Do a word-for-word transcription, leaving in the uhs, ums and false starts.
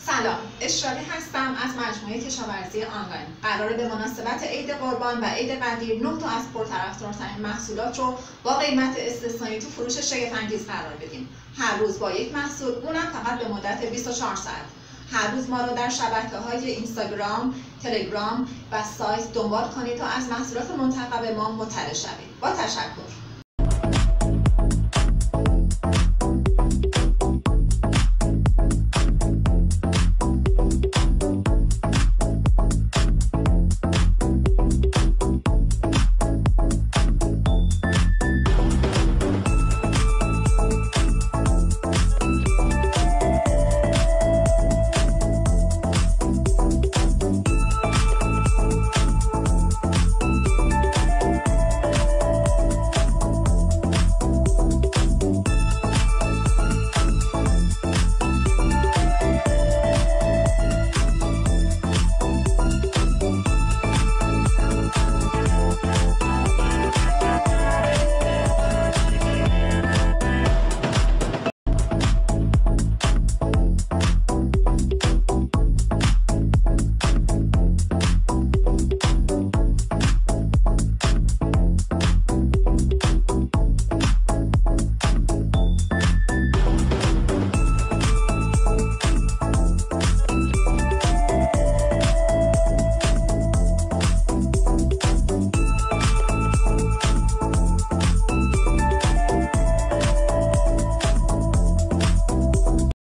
سلام، اشراقی هستم از مجموعه کشاورزی آنلاین. قراره به مناسبت عید قربان و عید قدیر نه تا از پرطرفدارترین محصولات رو با قیمت استثنایی تو فروش شگفت‌انگیز قرار بدیم. هر روز با یک محصول، اونم فقط به مدت بیست و چهار ساعت. هر روز ما رو در شبکه‌های اینستاگرام، تلگرام و سایت دنبال کنید تا از محصولات منتخب ما مطلع شوید. با تشکر.